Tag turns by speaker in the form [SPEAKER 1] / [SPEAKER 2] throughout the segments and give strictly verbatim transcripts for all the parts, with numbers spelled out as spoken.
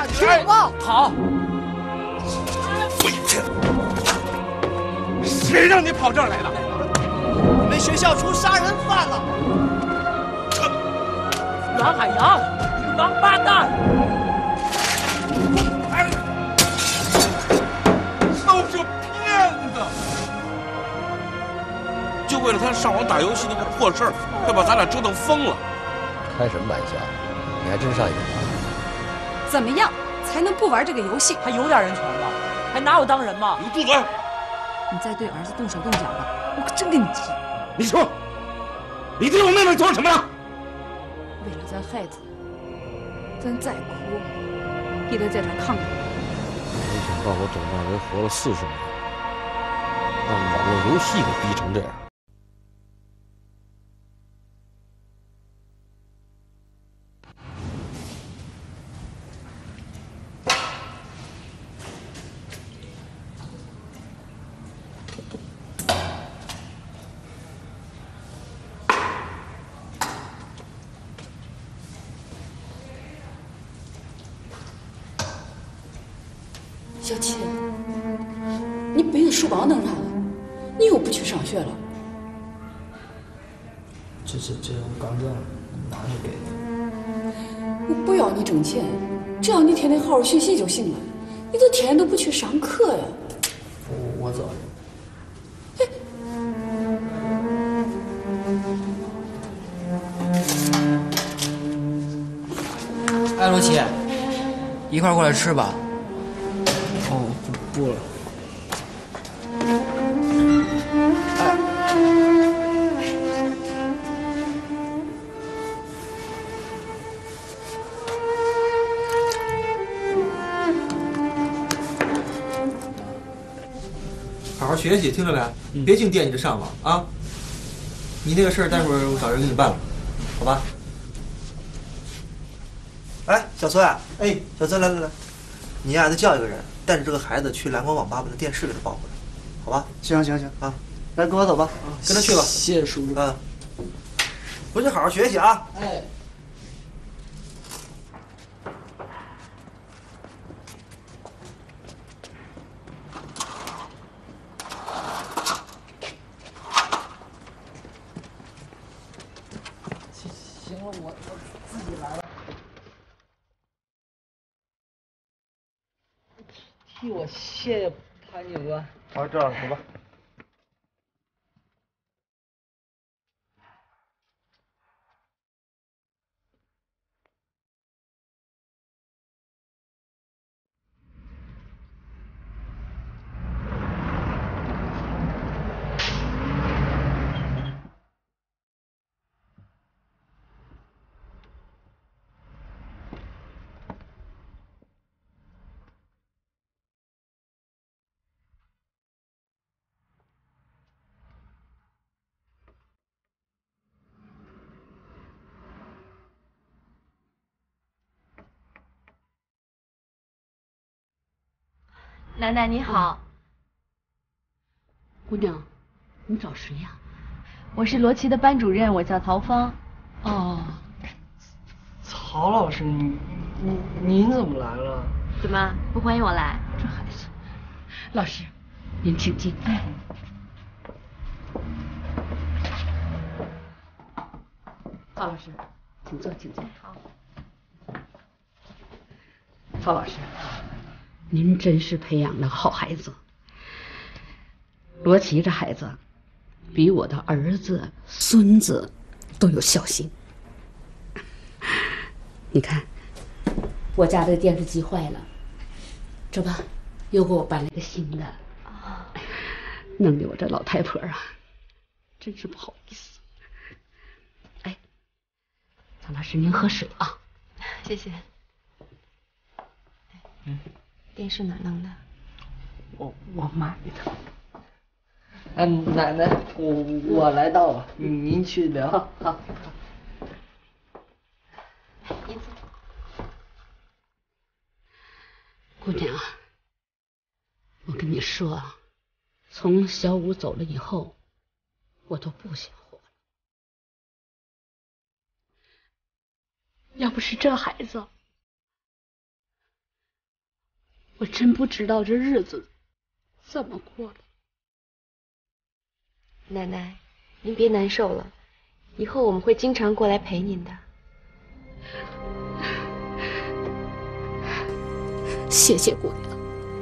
[SPEAKER 1] 听话。
[SPEAKER 2] 好。
[SPEAKER 3] 废物！谁让你跑这儿来的？
[SPEAKER 1] 我们学校出杀人犯了！
[SPEAKER 2] 阮海洋，你王八蛋！
[SPEAKER 3] 哎，都是骗子！就为了他上网打游戏那个破事儿，快把咱俩折腾疯了！
[SPEAKER 4] 开什么玩笑？你还真上瘾了？
[SPEAKER 5] 怎么样才能不玩这个游戏？
[SPEAKER 2] 还有点人权吗？还拿我当人吗？
[SPEAKER 3] 你住嘴！
[SPEAKER 5] 你再对儿子动手动脚的，我可真跟你急！
[SPEAKER 3] 你说，你对我妹妹做什么了？
[SPEAKER 5] 为了咱孩子，咱再苦也得在这抗着。
[SPEAKER 4] 没想到我整让人活了四十年，让网络游戏给逼成这样。
[SPEAKER 5] 小七，你背的书包弄啥了？你又不去上学了？
[SPEAKER 1] 这这这我刚挣，妈就给的。
[SPEAKER 5] 我不要你挣钱，只要你天天好好学习就行了。你都天天都不去上课呀？
[SPEAKER 1] 我我走。
[SPEAKER 2] 哎，哎，罗琦，一块过来吃吧。
[SPEAKER 1] 哦，不不了。
[SPEAKER 6] 好好学习，听着没？别净惦记着上网啊！你那个事儿，待会儿我找人给你办了，好吧？
[SPEAKER 7] 哎，小崔啊，哎，小崔，来来来，你呀得叫一个人，带着这个孩子去蓝光网吧把那电视给他抱回来，好吧？
[SPEAKER 1] 行行行
[SPEAKER 7] 啊，
[SPEAKER 1] 来，跟我走吧，
[SPEAKER 7] 跟他去吧。
[SPEAKER 1] 谢谢叔叔。
[SPEAKER 7] 嗯，回去好好学习啊。
[SPEAKER 1] 哎。行了，我我自己来了。替我谢谢潘警官。
[SPEAKER 7] 好，知道了，走吧。
[SPEAKER 8] 奶奶你好，
[SPEAKER 5] 姑娘，你找谁呀？
[SPEAKER 8] 我是罗琦的班主任，我叫曹芳。
[SPEAKER 5] 哦，
[SPEAKER 1] 曹老师，你你您怎么来了？
[SPEAKER 8] 怎么不欢迎我来？
[SPEAKER 5] 这孩子，老师，您请进。哎，曹老师，请坐，请坐。
[SPEAKER 8] 好。
[SPEAKER 5] 曹老师，您真是培养了好孩子。罗琦这孩子，比我的儿子、孙子都有孝心。你看，我家这个电视机坏了，这不又给我搬了个新的，弄得我这老太婆啊，真是不好意思。哎，曹老师，您喝水啊。
[SPEAKER 8] 谢谢。嗯，电视哪弄的？
[SPEAKER 1] 我我买的。哎，奶奶，我我来到了，您去聊。好，好。
[SPEAKER 8] 你走。
[SPEAKER 5] 姑娘啊，我跟你说啊，从小五走了以后，我都不想活了。要不是这孩子， 我真不知道这日子怎么过了。
[SPEAKER 8] 奶奶，您别难受了，以后我们会经常过来陪您的。
[SPEAKER 5] 谢谢鬼了。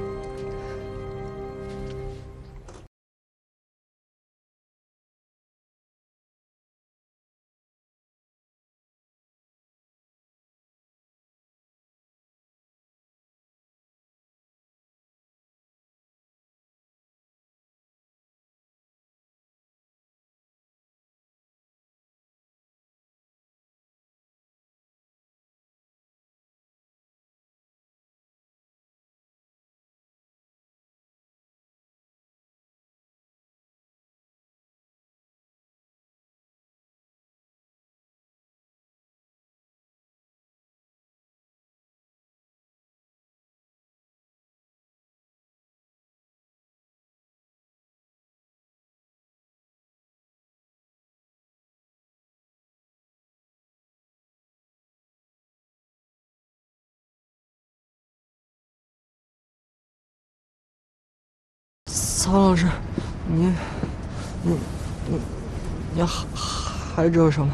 [SPEAKER 1] 曹老师，你，你，你，你还还知道什么？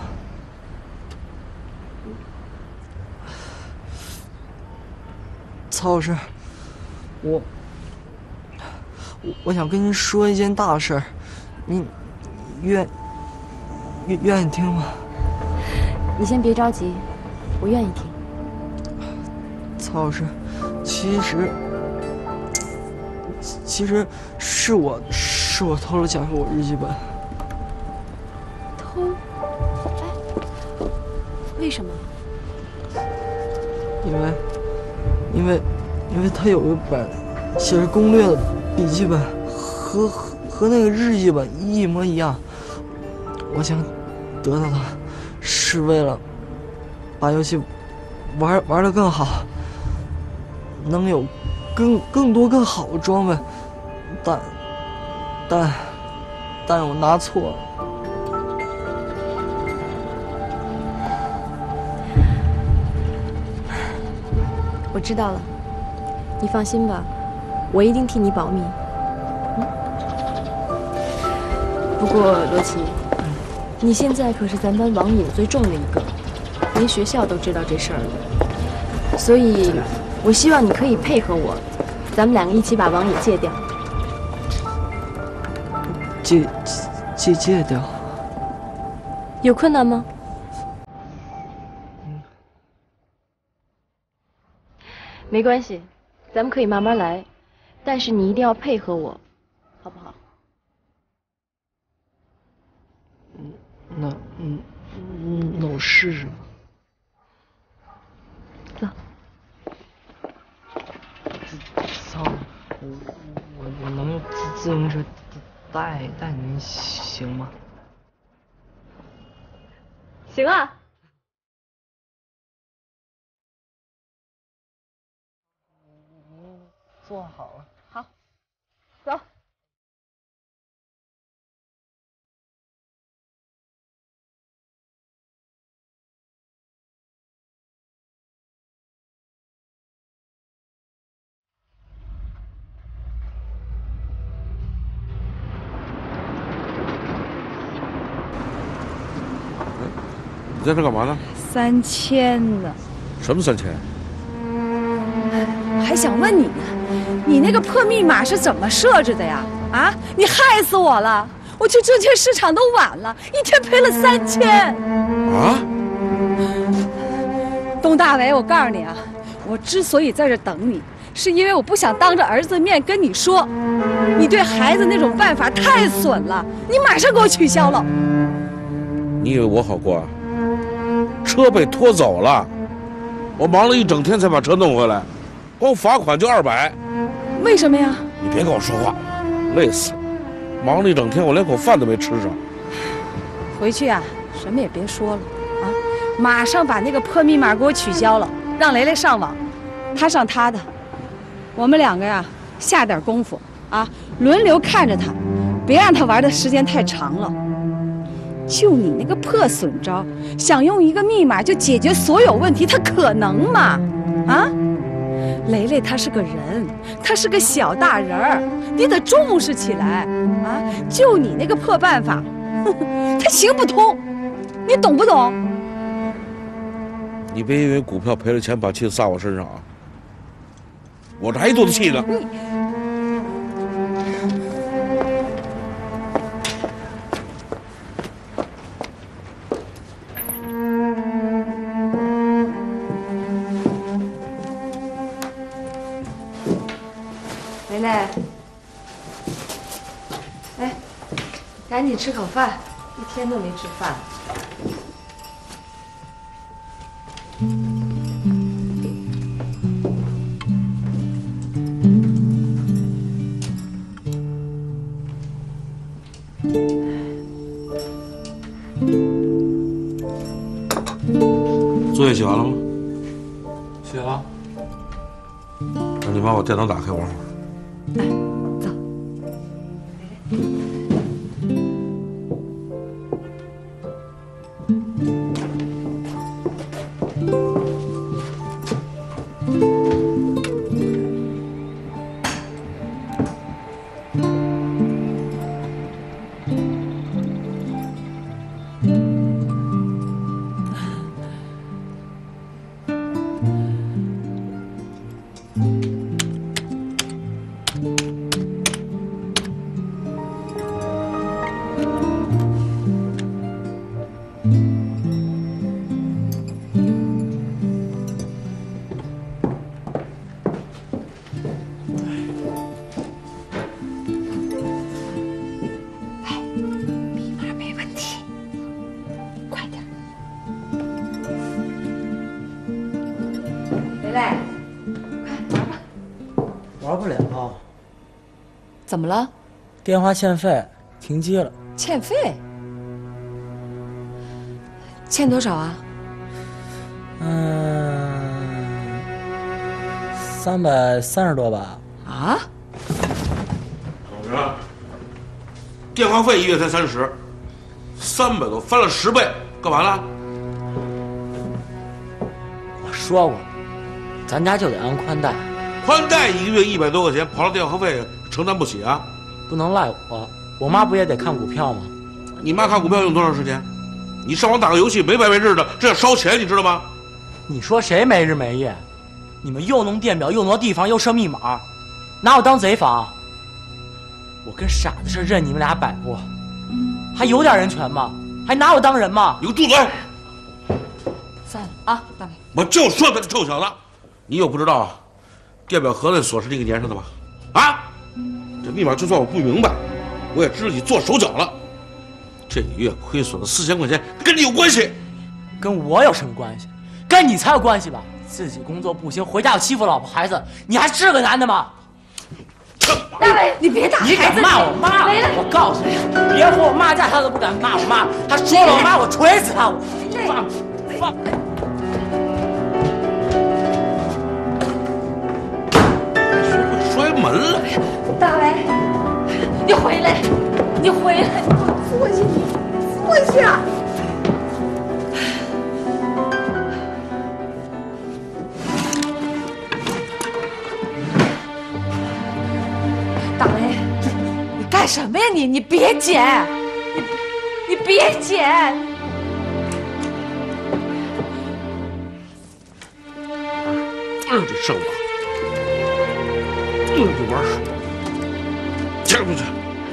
[SPEAKER 1] 曹老师，我，我我想跟您说一件大事儿，你愿愿愿意听吗？
[SPEAKER 8] 你先别着急，我愿意听。
[SPEAKER 1] 曹老师，其实。其实是我，是我偷了蒋秀我日记本。
[SPEAKER 8] 偷？哎，为什么？
[SPEAKER 1] 因为，因为，因为他有一本写着攻略的笔记本，和和和那个日记本一模一样。我想得到它，是为了把游戏玩玩得更好，能有更更多更好的装备。但，但，但我拿错了。
[SPEAKER 8] 我知道了，你放心吧，我一定替你保密。嗯。不过罗琦，你现在可是咱班网瘾最重的一个，连学校都知道这事儿了。所以，我希望你可以配合我，咱们两个一起把网瘾戒掉。
[SPEAKER 1] 戒戒戒掉，
[SPEAKER 8] 有困难吗？
[SPEAKER 1] 嗯，
[SPEAKER 8] 没关系，咱们可以慢慢来，但是你一定要配合我，好不好？
[SPEAKER 1] 嗯，那嗯嗯，那我试试吧。
[SPEAKER 8] 走。
[SPEAKER 1] 操，我我我能用自自行车带带您行吗？
[SPEAKER 8] 行啊。
[SPEAKER 1] 做好了。
[SPEAKER 8] 好，走。
[SPEAKER 3] 你在这干嘛呢？
[SPEAKER 9] 三千呢？
[SPEAKER 3] 什么三千？
[SPEAKER 9] 还想问你呢，你那个破密码是怎么设置的呀？啊，你害死我了！我去证券市场都晚了，一天赔了三千。
[SPEAKER 3] 啊！
[SPEAKER 9] 董大伟，我告诉你啊，我之所以在这等你，是因为我不想当着儿子的面跟你说，你对孩子那种办法太损了，你马上给我取消了。
[SPEAKER 3] 你以为我好过啊？车被拖走了，我忙了一整天才把车弄回来，光罚款就二百。
[SPEAKER 9] 为什么呀？
[SPEAKER 3] 你别跟我说话，累死了！忙了一整天，我连口饭都没吃上。
[SPEAKER 9] 回去啊，什么也别说了啊，马上把那个破密码给我取消了，让雷雷上网，他上他的，我们两个呀下点功夫啊，轮流看着他，别让他玩的时间太长了。就你那个破损招，想用一个密码就解决所有问题，他可能吗？啊！ 雷雷他是个人，他是个小大人儿，你得重视起来啊！就你那个破办法，呵呵他行不通，你懂不懂？
[SPEAKER 3] 你别因为股票赔了钱把气撒我身上啊！我这还一肚子气呢。
[SPEAKER 8] 雷雷，哎，赶紧吃口饭，一天都没吃饭。
[SPEAKER 3] 作业写完了吗？
[SPEAKER 2] 写了。
[SPEAKER 3] 那你把我电脑打开玩会儿。
[SPEAKER 8] 哎，走。
[SPEAKER 1] 玩不了。
[SPEAKER 9] 怎么了？
[SPEAKER 1] 电话欠费，停机了。
[SPEAKER 9] 欠费？欠多少啊？
[SPEAKER 1] 嗯，三百三十多吧。
[SPEAKER 9] 啊？
[SPEAKER 3] 老袁，电话费一月才三十，三百多，翻了十倍，干嘛了？
[SPEAKER 1] 我说过，咱家就得按宽带。
[SPEAKER 3] 宽带一个月一百多块钱，跑了电话费承担不起啊！
[SPEAKER 1] 不能赖我，我妈不也得看股票吗？
[SPEAKER 3] 你妈看股票用多长时间？你上网打个游戏没白没日的，这要烧钱，你知道吗？
[SPEAKER 1] 你说谁没日没夜？你们又弄电表，又挪地方，又设密码，拿我当贼防？我跟傻子似的任你们俩摆布，还有点人权吗？还拿我当人吗？
[SPEAKER 3] 你给我住嘴！
[SPEAKER 9] 算了啊，大美，
[SPEAKER 3] 我就说他这臭小子，你又不知道啊，电表盒子锁是你给粘上的吧？啊，这密码就算我不明白，我也知道你做手脚了。这个月亏损了四千块钱，跟你有关系？
[SPEAKER 1] 跟我有什么关系？跟你才有关系吧？自己工作不行，回家又欺负老婆孩子，你还是个男的吗？
[SPEAKER 9] 大伟，你别打孩子！
[SPEAKER 1] 你敢骂我妈？我告诉你，别说我妈在，他都不敢骂我妈。他说了我妈，我锤死他！我放放。
[SPEAKER 3] 学会摔门了。
[SPEAKER 9] 大伟，你回来，你回来，你给我坐下，坐下。大伟，你干什么呀你？你别剪，你你别剪。
[SPEAKER 3] 嗯，这上网，嗯，这玩水，进不去。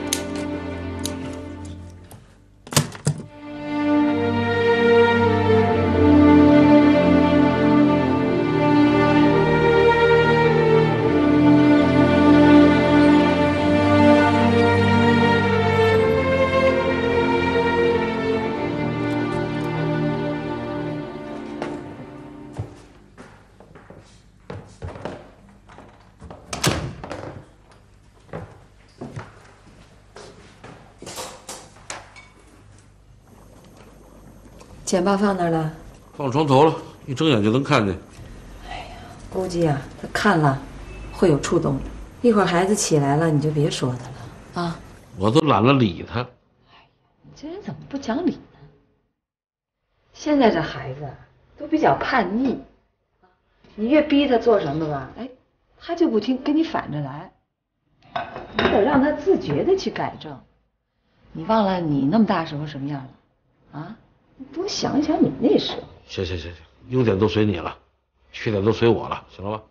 [SPEAKER 10] 钱包放哪儿了？
[SPEAKER 3] 放床头了，一睁眼就能看见。
[SPEAKER 10] 哎呀，估计啊，他看了会有触动，一会儿孩子起来了，你就别说他了啊。
[SPEAKER 3] 我都懒得理他。
[SPEAKER 10] 你这人怎么不讲理呢？现在这孩子都比较叛逆，你越逼他做什么吧，哎， 他就不听，跟你反着来。你得让他自觉的去改正。你忘了你那么大时候什么样了？啊，你多想想你那时候。
[SPEAKER 3] 行行行行，优点都随你了，缺点都随我了，行了吧？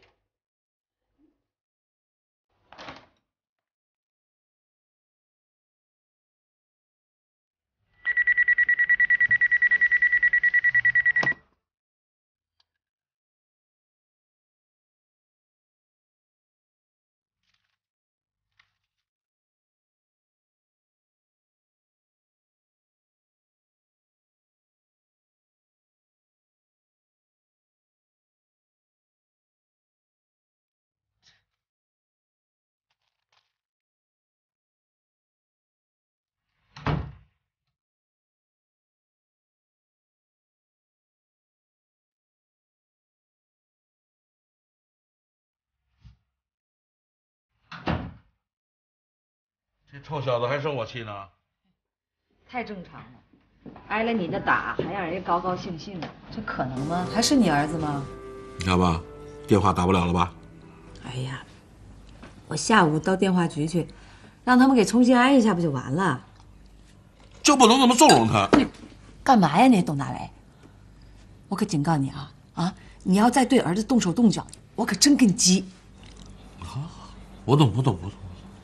[SPEAKER 3] 这臭小子还生我气呢？
[SPEAKER 10] 太正常了，挨了你的打，还让人家高高兴兴的，这可能吗？还是你儿子吗？
[SPEAKER 3] 你看吧，电话打不了了吧？
[SPEAKER 10] 哎呀，我下午到电话局去，让他们给重新安一下，不就完了？
[SPEAKER 3] 就不能这么纵容他？
[SPEAKER 10] 干嘛呀你，董大为？我可警告你啊啊！你要再对儿子动手动脚，我可真跟你急。
[SPEAKER 3] 好，不动不动不动。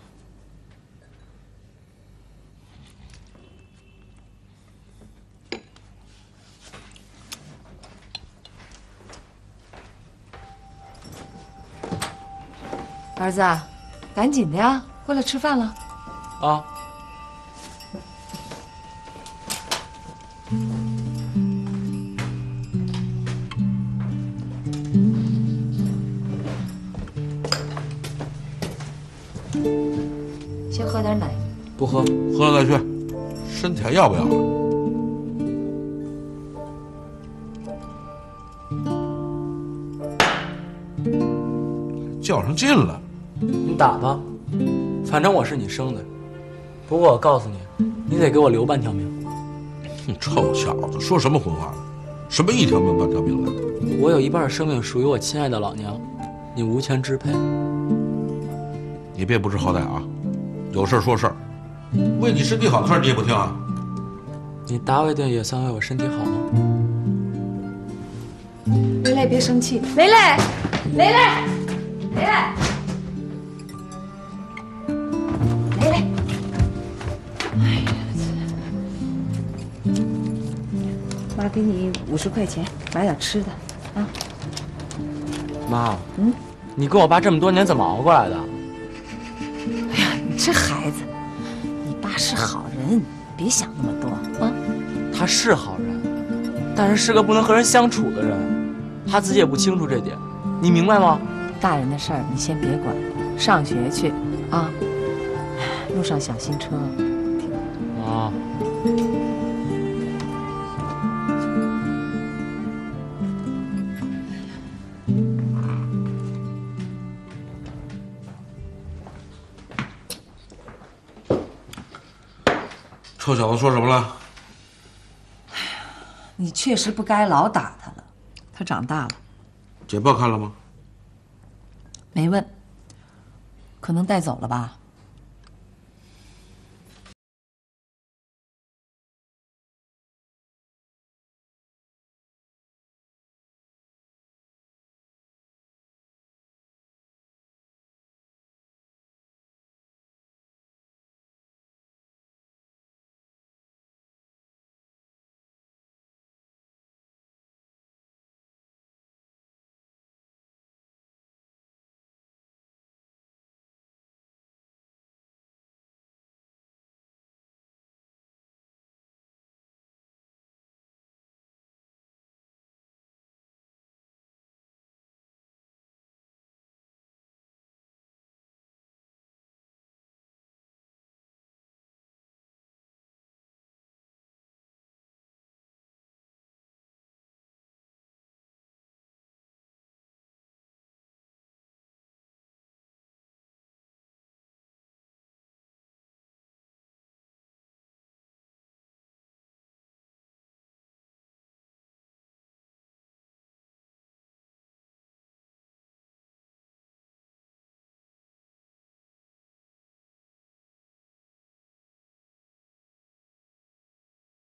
[SPEAKER 10] 儿子，赶紧的呀，过来吃饭了。
[SPEAKER 2] 啊。
[SPEAKER 10] 先喝点奶。
[SPEAKER 2] 不喝，
[SPEAKER 3] 喝了再去。身体还要不要了？较上劲了。
[SPEAKER 2] 你打吧，反正我是你生的。不过我告诉你，你得给我留半条命。
[SPEAKER 3] 哼，臭小子，说什么混话呢？什么一条命半条命的？
[SPEAKER 2] 我有一半生命属于我亲爱的老娘，你无权支配。
[SPEAKER 3] 你别不知好歹啊！有事说事儿，为你身体好的事儿你也不听啊？
[SPEAKER 2] 你大卫队也算为我身体好吗？
[SPEAKER 10] 蕾蕾，别生气，蕾蕾，蕾蕾，蕾蕾。蕾蕾，哎呀，妈给你五十块钱，买点吃的啊。
[SPEAKER 2] 妈，嗯，你跟我爸这么多年怎么熬过来的？
[SPEAKER 10] 哎呀，你这孩子，你爸是好人，别想那么多啊。
[SPEAKER 2] 他是好人，但是是个不能和人相处的人，他自己也不清楚这点，你明白吗？
[SPEAKER 10] 大人的事儿你先别管，上学去啊。路上小心车。
[SPEAKER 2] 啊。
[SPEAKER 3] 臭小子说什么了？
[SPEAKER 10] 哎呀，你确实不该老打他了，他长大了。
[SPEAKER 3] 简报看了吗？
[SPEAKER 10] 没问，可能带走了吧。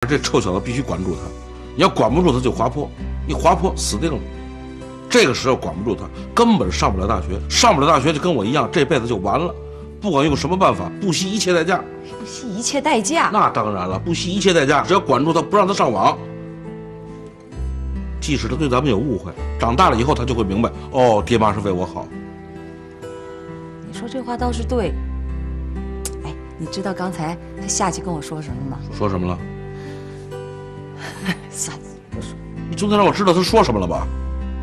[SPEAKER 3] 这臭小子必须管住他，你要管不住他就滑坡，一滑坡死定了。这个时候管不住他，根本上不了大学，上不了大学就跟我一样，这辈子就完了。不管用什么办法，不惜一切代价。
[SPEAKER 9] 不惜一切代价？
[SPEAKER 3] 那当然了，不惜一切代价，只要管住他，不让他上网。即使他对咱们有误会，长大了以后他就会明白，哦，爹妈是为我好。
[SPEAKER 9] 你说这话倒是对。哎，你知道刚才他下去跟我说什么吗？
[SPEAKER 3] 说什么了？
[SPEAKER 9] 算了，不说。
[SPEAKER 3] 你总得让我知道他说什么了吧？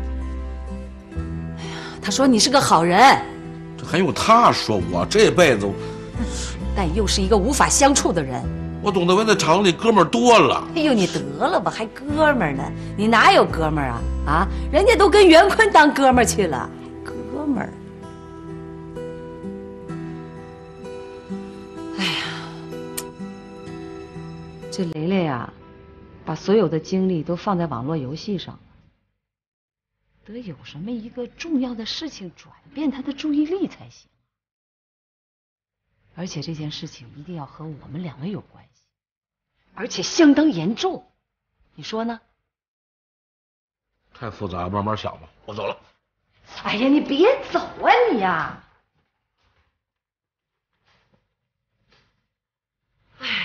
[SPEAKER 9] 哎呀，他说你是个好人。
[SPEAKER 3] 这还用他说？我这辈子，
[SPEAKER 9] 但又是一个无法相处的人。
[SPEAKER 3] 我董德威在厂子里哥们儿多了。
[SPEAKER 9] 哎呦，你得了吧，还哥们儿呢？你哪有哥们儿啊？啊，人家都跟袁坤当哥们儿去了，哥们儿。哎呀，这雷雷啊，把所有的精力都放在网络游戏上了，得有什么一个重要的事情转变他的注意力才行。而且这件事情一定要和我们两个有关系，而且相当严重，你说呢？
[SPEAKER 3] 太复杂，慢慢想吧。我走了。
[SPEAKER 9] 哎呀，你别走啊你呀！哎呀，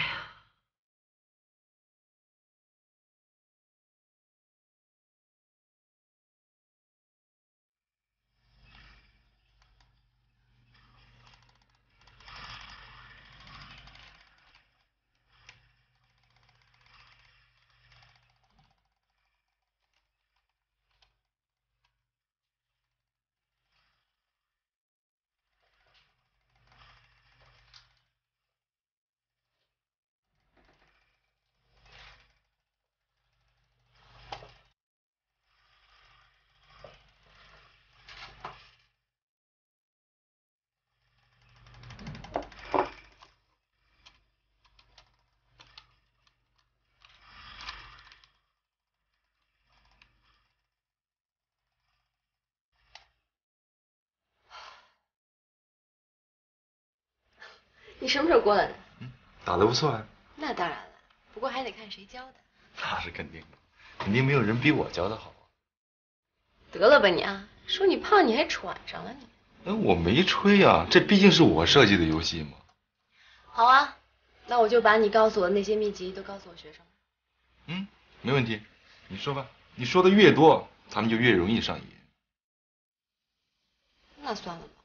[SPEAKER 8] 你什么时候过来的？
[SPEAKER 11] 嗯，打得不错啊。
[SPEAKER 8] 那当然了，不过还得看谁教的。
[SPEAKER 11] 那是肯定的，肯定没有人比我教的好。
[SPEAKER 8] 得了吧你啊！说你胖你还喘上了你。
[SPEAKER 11] 哎，我没吹啊，这毕竟是我设计的游戏嘛。
[SPEAKER 8] 好啊，那我就把你告诉我的那些秘籍都告诉我学生。
[SPEAKER 11] 嗯，没问题，你说吧。你说的越多，他们就越容易上瘾。
[SPEAKER 8] 那算了吧。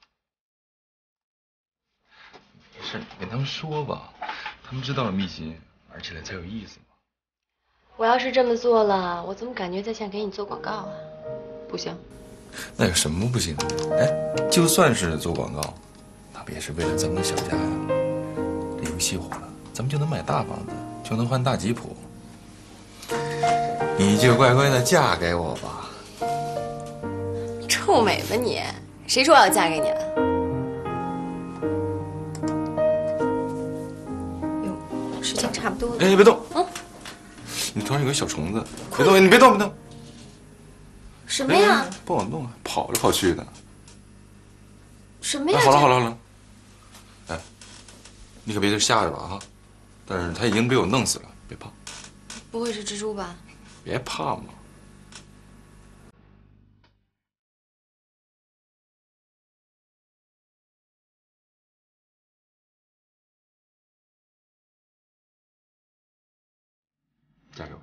[SPEAKER 11] 没事，你跟他们说吧，他们知道了秘籍，玩起来才有意思嘛。
[SPEAKER 8] 我要是这么做了，我怎么感觉在像给你做广告啊？不行。
[SPEAKER 11] 那有什么不行的？哎，就算是做广告，那不也是为了咱们的小家呀？这游戏火了，咱们就能买大房子，就能换大吉普。你就乖乖的嫁给我吧。
[SPEAKER 8] 臭美吧你！谁说我要嫁给你了？哟，时间差不多了。
[SPEAKER 11] 哎，别动！
[SPEAKER 8] 嗯，
[SPEAKER 11] 你头上有个小虫子，别动！你别动！别动！
[SPEAKER 8] 什么呀？
[SPEAKER 11] 哎、不往动啊，跑来跑去的。
[SPEAKER 8] 什么呀？
[SPEAKER 11] 哎、好了好了好了，哎，你可别就吓着了啊！但是他已经被我弄死了，别怕。
[SPEAKER 8] 不会是蜘蛛吧？
[SPEAKER 11] 别怕嘛。嫁给我吧。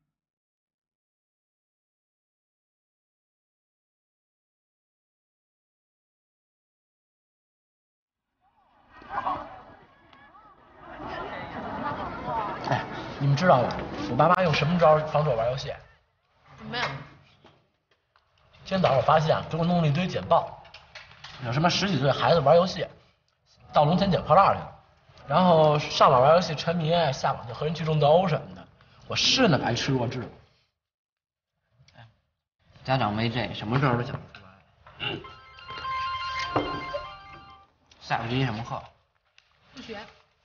[SPEAKER 12] 哎，你们知道吗？我爸妈用什么招防止我玩游戏？
[SPEAKER 8] 什么呀？
[SPEAKER 12] 今天早上我发现啊，给我弄了一堆简报，有什么十几岁孩子玩游戏，到龙泉捡破烂去了，然后上网玩游戏沉迷，下网就和人聚众斗殴什么的。我是那白痴弱智。哎，家长没这，什么招都想不出来。下学期什么课？
[SPEAKER 8] 不学。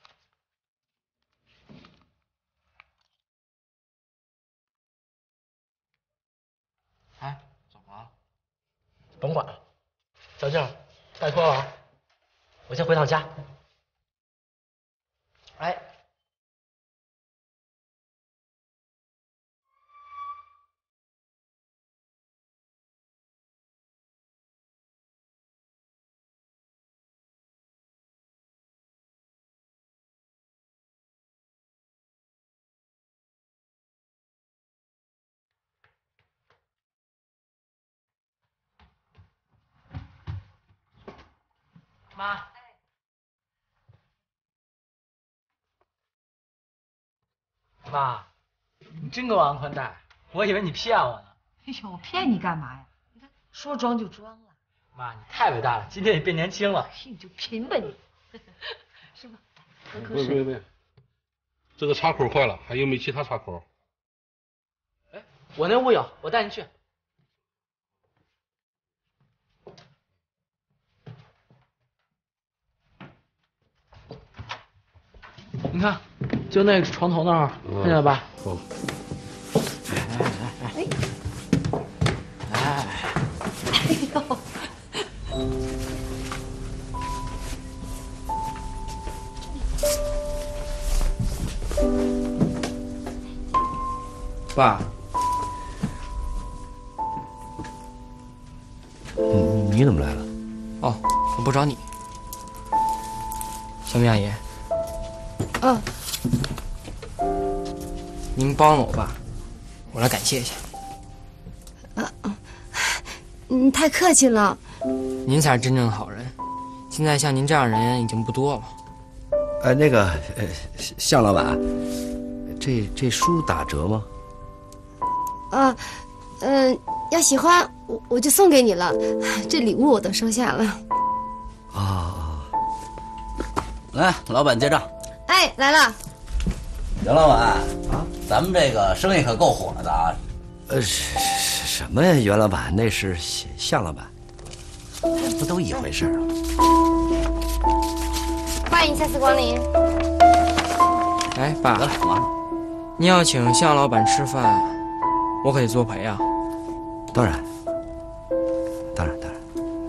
[SPEAKER 12] 哎，怎么了？甭管了，小静，拜托了啊，我先回趟家。哎。 妈。妈，你真给我安宽带，我以为你骗我呢。
[SPEAKER 10] 哎呦，我骗你干嘛呀？你看说装就装了。
[SPEAKER 12] 妈，你太伟大了，今天你变年轻了。
[SPEAKER 10] 你就贫吧你，是吧？喝口水。
[SPEAKER 3] 别别别，这个插口坏了，还有没有其他插口？
[SPEAKER 12] 哎，我那屋有，我带你去。你看，就那个床头那儿，看见了吧？
[SPEAKER 3] 哦。
[SPEAKER 12] 哎
[SPEAKER 10] 哎哎呦！
[SPEAKER 2] 爸，
[SPEAKER 13] 你你怎么来了？
[SPEAKER 2] 哦，我不找你。小米阿姨。
[SPEAKER 8] 嗯。
[SPEAKER 2] 您帮了我爸，我来感谢一下。
[SPEAKER 8] 啊，你太客气了。
[SPEAKER 2] 您才是真正的好人，现在像您这样的人已经不多了。
[SPEAKER 13] 呃，那个，呃，向老板，这这书打折吗？
[SPEAKER 8] 啊，嗯、呃，要喜欢我我就送给你了，这礼物我都收下了。
[SPEAKER 13] 啊，
[SPEAKER 14] 来，老板结账。
[SPEAKER 8] 哎，来了。
[SPEAKER 14] 杨老板啊，咱们这个生意可够火的啊。
[SPEAKER 13] 呃，什么呀，袁老板，那是向老板，不都一回事儿啊？
[SPEAKER 8] 欢迎再次光临。
[SPEAKER 2] 哎，爸，你要请向老板吃饭，我可得作陪啊。
[SPEAKER 13] 当然，当然，当然。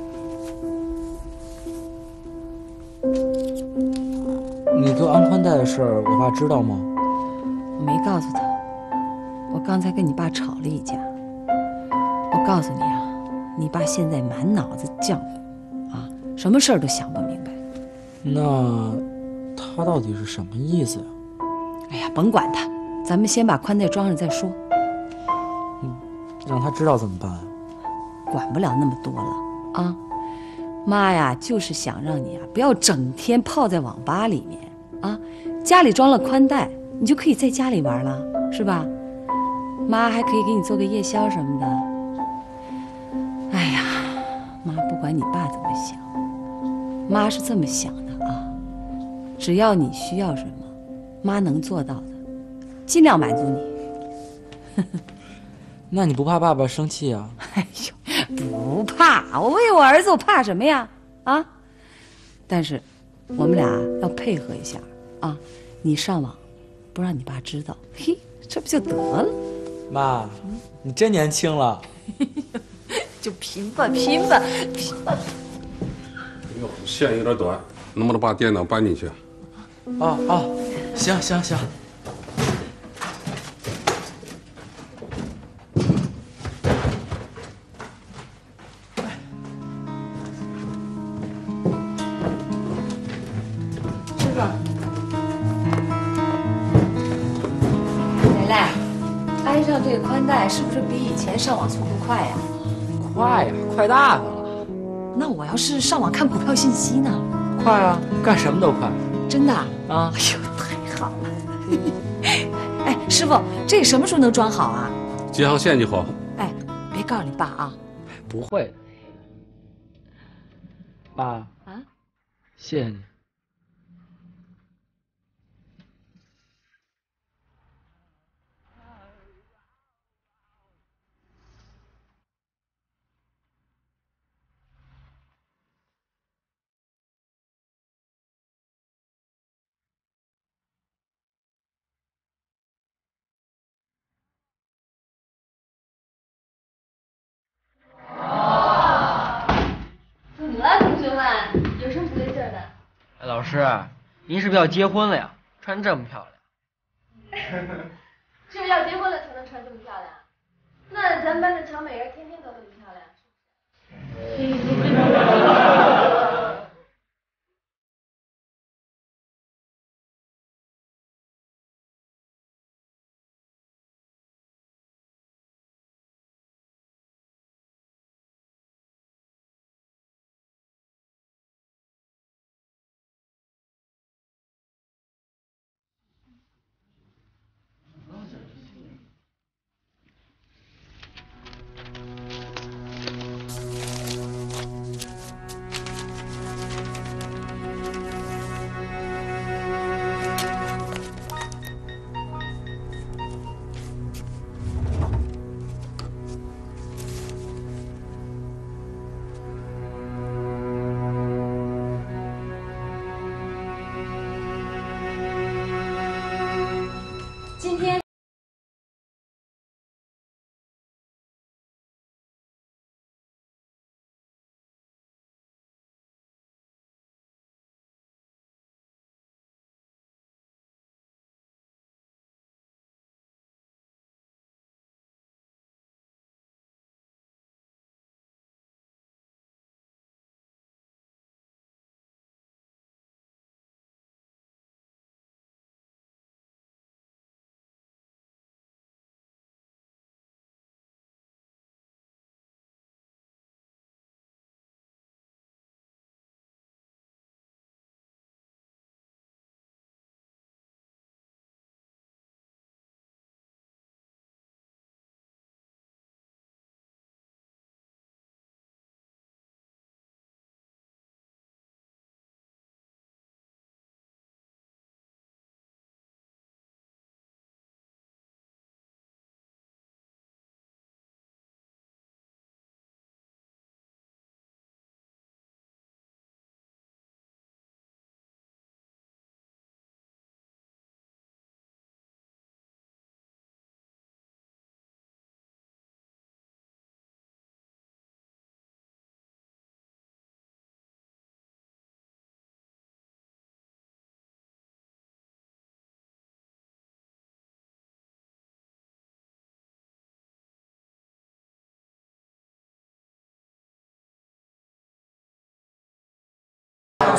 [SPEAKER 2] 你给我安宽带的事儿，我爸知道吗？
[SPEAKER 10] 我没告诉他，我刚才跟你爸吵了一架。我告诉你啊，你爸现在满脑子浆糊，啊，什么事儿都想不明白。
[SPEAKER 2] 那他到底是什么意思呀？
[SPEAKER 10] 哎呀，甭管他，咱们先把宽带装上再说。
[SPEAKER 2] 嗯，让他知道怎么办啊？
[SPEAKER 10] 管不了那么多了啊！妈呀，就是想让你啊不要整天泡在网吧里面啊，家里装了宽带，你就可以在家里玩了，是吧？妈还可以给你做个夜宵什么的。哎呀，妈不管你爸怎么想，妈是这么想的啊，只要你需要什么，妈能做到的，尽量满足你。
[SPEAKER 2] 那你不怕爸爸生气啊？
[SPEAKER 10] 哎呦，不怕，我为我儿子，我怕什么呀？啊！但是我们俩要配合一下啊！你上网，不让你爸知道，嘿，这不就得了？
[SPEAKER 2] 妈，你真年轻了。
[SPEAKER 10] 就拼吧，拼吧，拼吧！
[SPEAKER 3] 哟，线有点短，能不能把电脑搬进去？
[SPEAKER 2] 哦哦，行行行。
[SPEAKER 10] 师傅，奶奶，安上这个宽带是不是比以前上网速度快呀？
[SPEAKER 2] 快呀，快大发了。
[SPEAKER 10] 那我要是上网看股票信息呢？
[SPEAKER 2] 快啊，干什么都快。
[SPEAKER 10] 真的啊？
[SPEAKER 2] 啊！
[SPEAKER 10] 哎呦，太好了！哎，师傅，这什么时候能装好啊？
[SPEAKER 3] 接上线就好。
[SPEAKER 10] 哎，别告诉你爸啊。
[SPEAKER 2] 不会的。爸。
[SPEAKER 10] 啊？
[SPEAKER 2] 谢谢你。
[SPEAKER 8] 怎么了，同学们？有什么不对劲的？
[SPEAKER 2] 哎，老师，您是不是要结婚了呀？穿这么漂亮。
[SPEAKER 8] 是不是要结婚了才能穿这么漂亮？那咱班的乔美人天天都这么漂亮。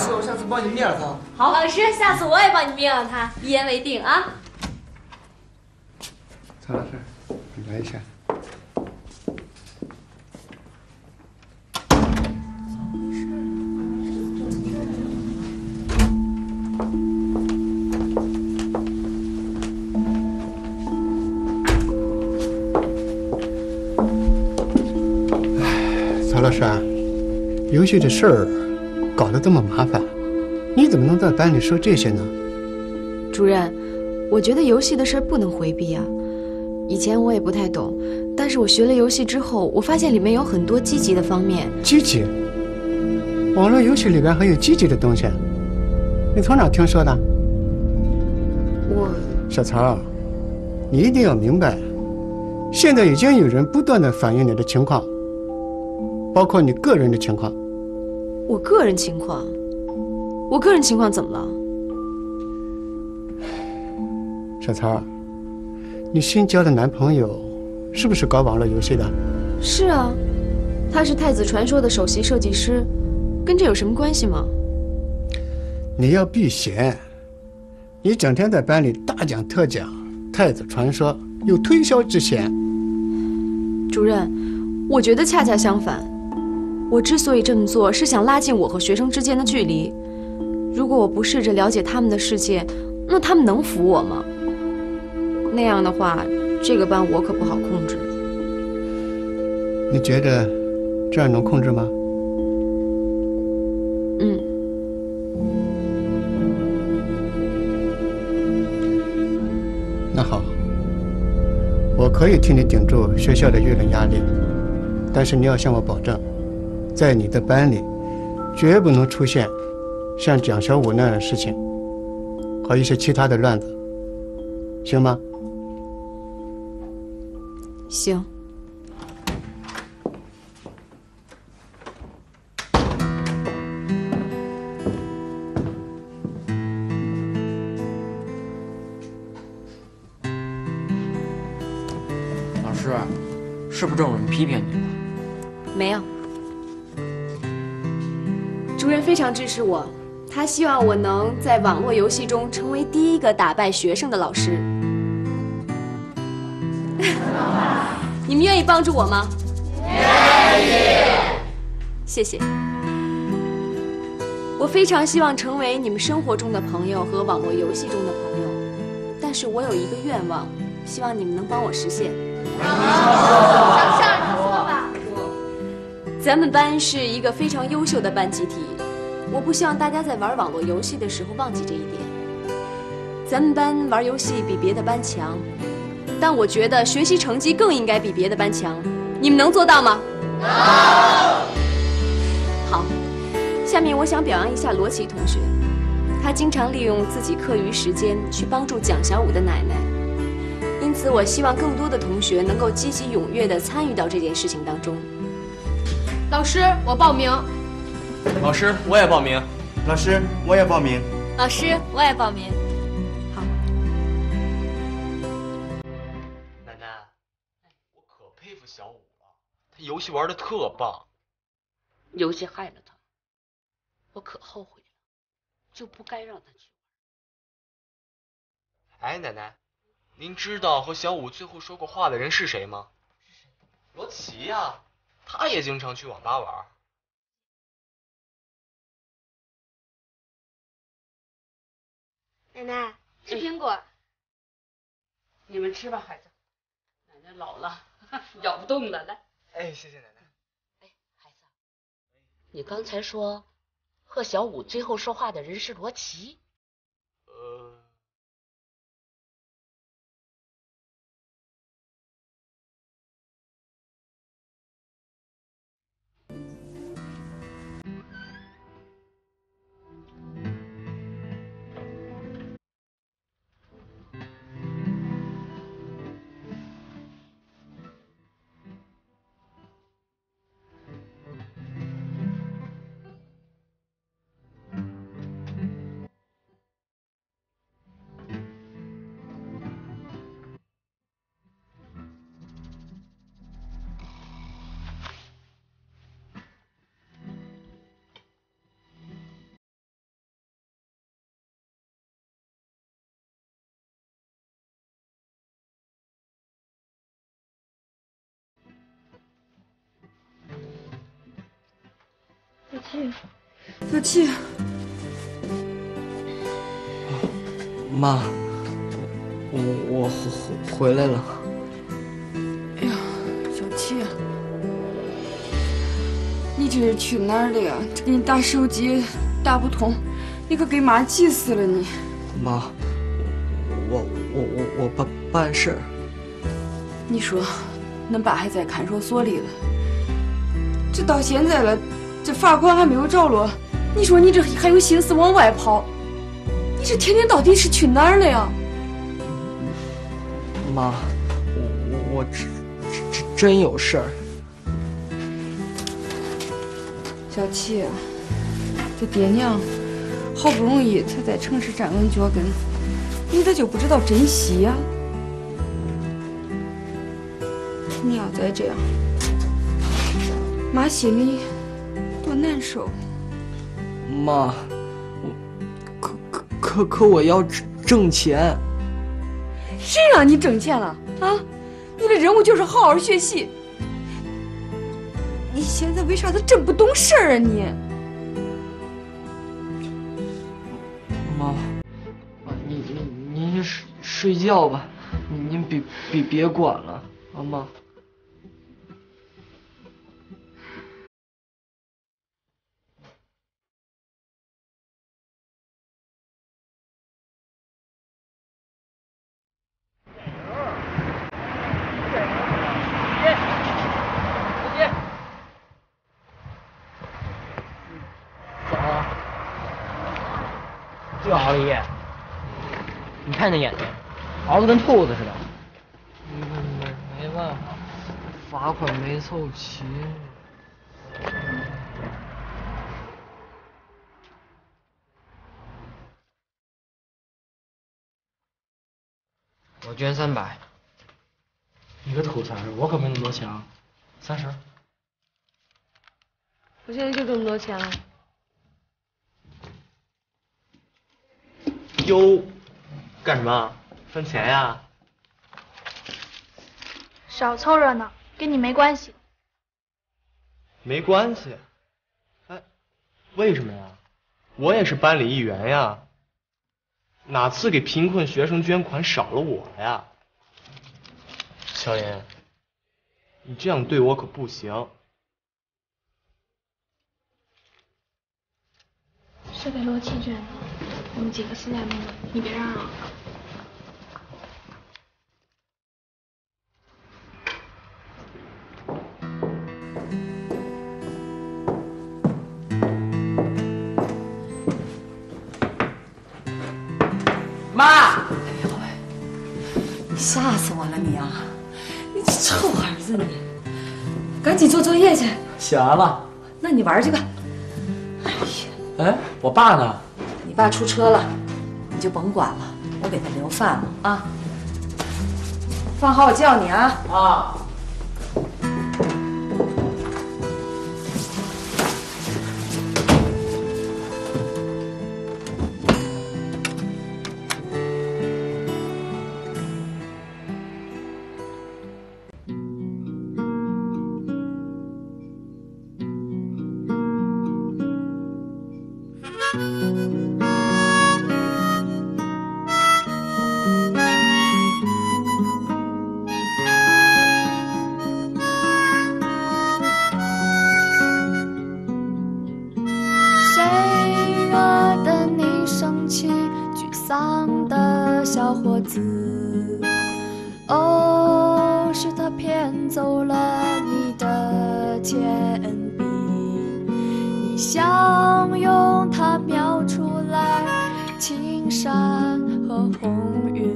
[SPEAKER 7] 师，我下次帮你灭了他。
[SPEAKER 8] 好，老师，下次我也帮你灭了他，一言为定啊。
[SPEAKER 15] 曹老师，你来一下。曹老师啊，游戏这事儿搞得这么麻烦，你怎么能在班里说这些呢？
[SPEAKER 8] 主任，我觉得游戏的事儿不能回避啊。以前我也不太懂，但是我学了游戏之后，我发现里面有很多积极的方面。
[SPEAKER 15] 积极？网络游戏里边还有积极的东西？你从哪听说的？
[SPEAKER 8] 我
[SPEAKER 15] 小曹，你一定要明白，现在已经有人不断的反映你的情况。包括你个人的情况。
[SPEAKER 8] 我个人情况？我个人情况怎么了？
[SPEAKER 15] 小曹，你新交的男朋友是不是搞网络游戏的？
[SPEAKER 8] 是啊，他是太子传说的首席设计师，跟这有什么关系吗？
[SPEAKER 15] 你要避嫌，你整天在班里大讲特讲太子传说，有推销之嫌。
[SPEAKER 8] 主任，我觉得恰恰相反。我之所以这么做，是想拉近我和学生之间的距离。如果我不试着了解他们的世界，那他们能服我吗？那样的话，这个班我可不好控制。
[SPEAKER 15] 你觉得这样能控制吗？
[SPEAKER 8] 嗯。
[SPEAKER 15] 那好，我可以替你顶住学校的舆论压力，但是你要向我保证，在你的班里，绝不能出现像蒋小武那样的事情和一些其他的乱子，行吗？
[SPEAKER 8] 行。
[SPEAKER 2] 老师，是不是郑主任批评你了？
[SPEAKER 8] 没有。主任非常支持我，他希望我能在网络游戏中成为第一个打败学生的老师。你们愿意帮助我吗？愿意。谢谢。我非常希望成为你们生活中的朋友和网络游戏中的朋友，但是我有一个愿望，希望你们能帮我实现。
[SPEAKER 16] 上上你说吧。
[SPEAKER 8] 咱们班是一个非常优秀的班集体，我不希望大家在玩网络游戏的时候忘记这一点。咱们班玩游戏比别的班强，但我觉得学习成绩更应该比别的班强。你们能做到吗？能。好，下面我想表扬一下罗琦同学，他经常利用自己课余时间去帮助蒋小武的奶奶，因此我希望更多的同学能够积极踊跃地参与到这件事情当中。
[SPEAKER 16] 老师，我报名。
[SPEAKER 2] 老师，我也报名。
[SPEAKER 7] 老师，我也报名。
[SPEAKER 8] 老师，我也报名。好。
[SPEAKER 17] 奶奶，我可佩服小五了，他游戏玩的特棒。
[SPEAKER 5] 游戏害了他，我可后悔了，就不该让他去。
[SPEAKER 17] 哎，奶奶，您知道和小五最后说过话的人是谁吗？罗琦呀，他也经常去网吧玩。
[SPEAKER 16] 奶奶，吃苹果。
[SPEAKER 5] 你们吃吧，孩子。奶奶老了，咬不动了，来。
[SPEAKER 17] 哎，谢谢奶奶。
[SPEAKER 5] 哎，孩子，你刚才说和小五最后说话的人是罗琦？
[SPEAKER 17] 呃。
[SPEAKER 8] 气，小气。
[SPEAKER 1] 妈，我我回回来了。
[SPEAKER 8] 哎呀，小气，你这是去哪儿了呀？这给你打手机打不通，你可给妈急死了你。
[SPEAKER 1] 妈，我我我我办办事儿。
[SPEAKER 8] 你说，恁爸还在看守所里了，这到现在了，这罚款还没有着落，你说你这还有心思往外跑？你这天天到底是去哪儿了呀？
[SPEAKER 1] 妈，我我真真真有事儿。
[SPEAKER 8] 小七，这爹娘好不容易才在城市站稳脚跟，你咋就不知道珍惜呀？你要再这样，妈心里多难受。
[SPEAKER 1] 妈，我可可可可我要挣钱。
[SPEAKER 8] 谁让你挣钱了啊？你的任务就是好好学习。你现在为啥子这么不懂事儿啊你？
[SPEAKER 1] 妈，你你你睡睡觉吧，您别别别管了，啊妈。
[SPEAKER 18] 这好李爷，你看那眼睛，熬得跟兔子似的。
[SPEAKER 1] 没没没办法，罚款没凑齐。
[SPEAKER 18] 我捐三百。
[SPEAKER 12] 你个土财，我可没那么多钱啊，三十。
[SPEAKER 8] 我现在就这么多钱了。
[SPEAKER 17] 哟，干什么？分钱呀？
[SPEAKER 16] 少凑热闹，跟你没关系。
[SPEAKER 17] 没关系。哎，为什么呀？我也是班里一员呀。哪次给贫困学生捐款少了我呀？小林，你这样对我可不行。
[SPEAKER 16] 是给罗琦捐的，我们几个私下弄的，你别嚷嚷。
[SPEAKER 10] 妈！哎呦喂，你吓死我了你啊！你这臭孩子你，赶紧做作业去。
[SPEAKER 2] 写完了。
[SPEAKER 10] 那你玩去吧。
[SPEAKER 2] 哎呀，哎，我爸呢？
[SPEAKER 10] 你爸出车了，你就甭管了，我给他留饭了啊。饭好我叫你啊。
[SPEAKER 2] 啊。
[SPEAKER 19] 小伙子，哦，是他骗走了你的铅笔，你想用它描出来青山和红云，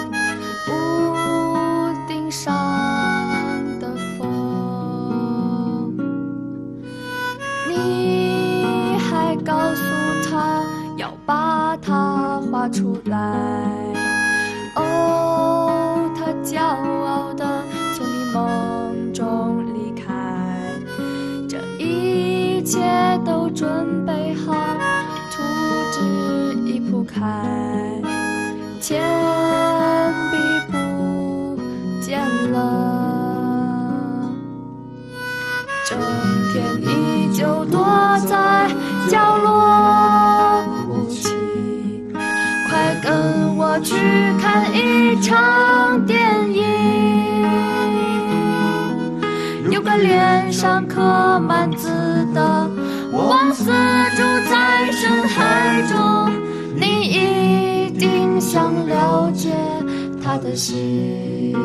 [SPEAKER 19] 屋顶上的风，你还告诉他要把它画出来。哦，他骄傲地从你梦中离开，这一切都准备好，图纸已铺开，铅笔不见了，整天你就躲在场电影，有个脸上刻满字的王四住在深海中，你一定想了解他的心。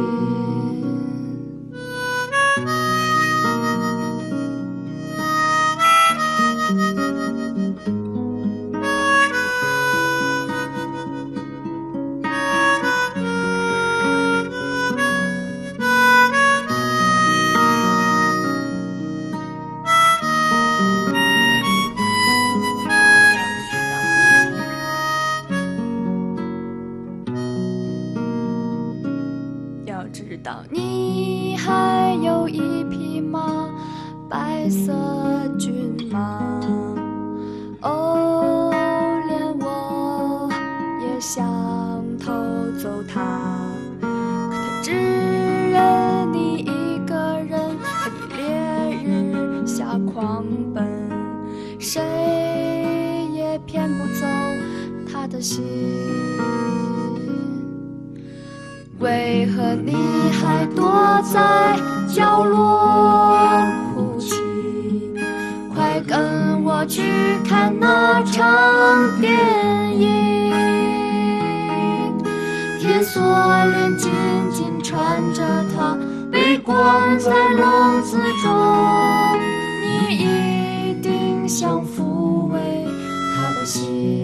[SPEAKER 19] 知道你还有一匹马，白色骏马，哦，连我也想偷走它，可它只认你一个人，和你烈日下狂奔，谁也骗不走他的心。为何你还躲在角落哭泣？快跟我去看那场电影。铁锁链紧紧缠着它，被关在笼子中。你一定想抚慰他的心。